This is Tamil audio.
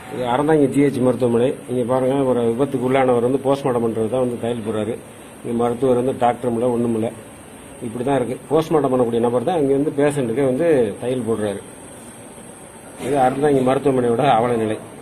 இது அறந்தாங்கி ஜிஹெச் மருத்துவமனை. இங்கே பாருங்கள், ஒரு விபத்துக்கு உள்ளானவர் போஸ்ட்மார்ட்டம் பண்ணுறது தான் தையல் போடுறாரு. இங்கே மருத்துவர் டாக்டரும் இல்லை, ஒன்றும் இல்லை. இப்படி தான் இருக்குது. போஸ்ட்மார்ட்டம் பண்ணக்கூடிய நபர் தான் இங்கே பேஷண்ட்டுக்கு தையல் போடுறாரு. இது அறந்தாங்கி மருத்துவமனையோட அவல நிலை.